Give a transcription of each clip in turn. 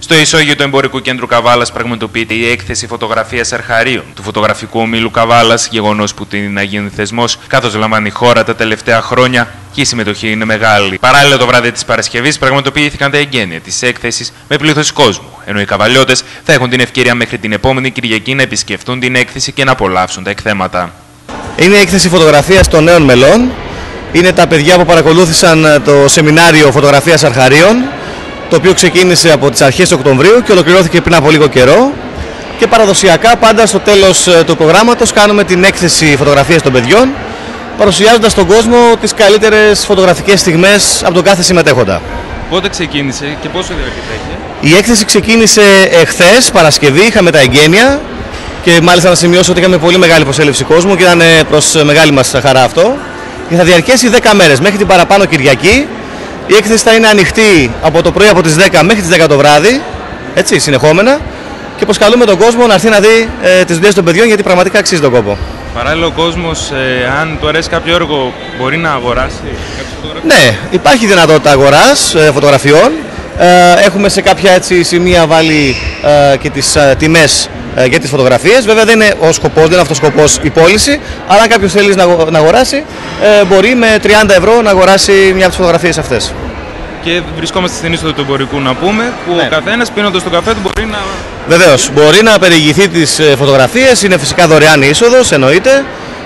Στο ισόγειο του Εμπορικού Κέντρου Καβάλας πραγματοποιείται η έκθεση φωτογραφίας αρχαρίων του φωτογραφικού ομίλου Καβάλας, γεγονός που τείνει να γίνει θεσμός καθώς λαμβάνει η χώρα τα τελευταία χρόνια και η συμμετοχή είναι μεγάλη. Παράλληλα, το βράδυ της Παρασκευής πραγματοποιήθηκαν τα εγγένεια της έκθεσης με πλήθος κόσμου, ενώ οι καβαλιώτες θα έχουν την ευκαιρία μέχρι την επόμενη Κυριακή να επισκεφτούν την έκθεση και να απολαύσουν τα εκθέματα. Είναι η έκθεση φωτογραφίας των νέων μελών. Είναι τα παιδιά που παρακολούθησαν το σεμινάριο φωτογραφίας αρχαρίων, το οποίο ξεκίνησε από τις αρχές του Οκτωβρίου και ολοκληρώθηκε πριν από λίγο καιρό. Και παραδοσιακά, πάντα στο τέλος του προγράμματος, κάνουμε την έκθεση φωτογραφίας των παιδιών, παρουσιάζοντας στον κόσμο τις καλύτερες φωτογραφικές στιγμές από τον κάθε συμμετέχοντα. Πότε ξεκίνησε και πόσο διαρκή θα έχει? Η έκθεση ξεκίνησε εχθές, Παρασκευή, είχαμε τα εγγένεια και μάλιστα να σημειώσω ότι είχαμε πολύ μεγάλη προσέλευση κόσμου και ήταν προς μεγάλη μας χαρά αυτό. Και θα διαρκέσει 10 μέρες, μέχρι την παραπάνω Κυριακή. Η έκθεση θα είναι ανοιχτή από το πρωί από τις 10 μέχρι τις 10 το βράδυ, έτσι, συνεχόμενα. Και προσκαλούμε τον κόσμο να έρθει να δει τις δουλειές των παιδιών, γιατί πραγματικά αξίζει τον κόπο. Παράλληλα, ο κόσμος, αν του αρέσει κάποιο έργο, μπορεί να αγοράσει κάποιες φωτογραφίες? Ναι, υπάρχει δυνατότητα αγοράς φωτογραφιών. Έχουμε σε κάποια έτσι σημεία βάλει και τις τιμές για τις φωτογραφίες. Βέβαια δεν είναι ο σκοπός, δεν είναι αυτός ο σκοπός η πώληση, αλλά αν κάποιος θέλει να αγοράσει, μπορεί με 30 ευρώ να αγοράσει μια από τις φωτογραφίες αυτές. Και βρισκόμαστε στην είσοδο του Εμπορικού, να πούμε, που ναι, ο καθένας πίνοντας τον καφέ του μπορεί να... Βεβαίως, μπορεί να περιηγηθεί τις φωτογραφίες, είναι φυσικά δωρεάν η είσοδος, εννοείται.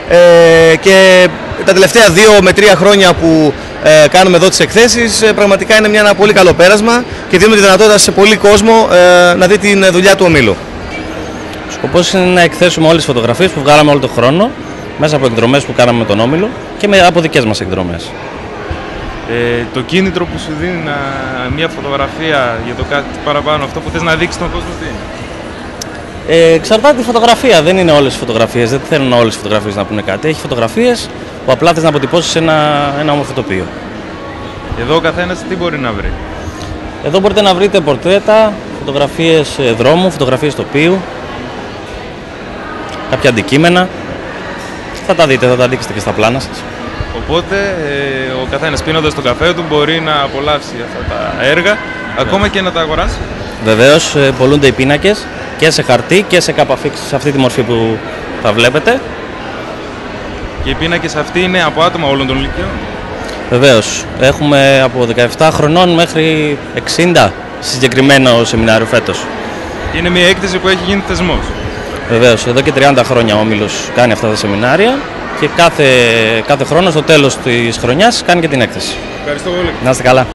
Και τα τελευταία 2 με 3 χρόνια που κάνουμε εδώ τις εκθέσεις, πραγματικά είναι ένα πολύ καλό πέρασμα και δίνουμε τη δυνατότητα σε πολύ κόσμο να δει τη δουλειά του ομίλου. Ο σκοπός είναι να εκθέσουμε όλες τις φωτογραφίες που βγάλαμε όλο τον χρόνο, μέσα από εκδρομές που κάναμε με τον όμιλο και από δικές μας εκδρομές. Το κίνητρο που σου δίνει μια φωτογραφία για το κάτι παραπάνω, αυτό που θες να δείξεις στον κόσμο, τι είναι? Εξαρτάται τη φωτογραφία, δεν είναι όλες οι φωτογραφίες, δεν θέλουν όλες οι φωτογραφίες να πούνε κάτι. Έχει φωτογραφίες που απλά θες να αποτυπώσεις ένα όμορφο τοπίο. Εδώ ο καθένας τι μπορεί να βρει? Εδώ μπορείτε να βρείτε πορτρέτα, φωτογραφίες δρόμου, φωτογραφίες τοπίου, κάποια αντικείμενα. Θα τα δείτε, θα τα δείξετε και στα πλάνα σας. Οπότε ο καθένας πίνοντας τον καφέ του μπορεί να απολαύσει αυτά τα έργα, ακόμα και να τα αγοράσει. Βεβαίως, πωλούνται οι πίνακες και σε χαρτί και σε καπαφίξ, σε αυτή τη μορφή που θα βλέπετε. Και οι πίνακες αυτοί είναι από άτομα όλων των ηλικιών? Βεβαίως, έχουμε από 17 χρονών μέχρι 60 συγκεκριμένο σεμινάριο φέτος. Είναι μια έκθεση που έχει γίνει θεσμός. Βεβαίως, εδώ και 30 χρόνια ο όμιλος κάνει αυτά τα σεμινάρια και κάθε χρόνο στο τέλος της χρονιάς κάνει και την έκθεση. Ευχαριστώ πολύ. Να είστε καλά.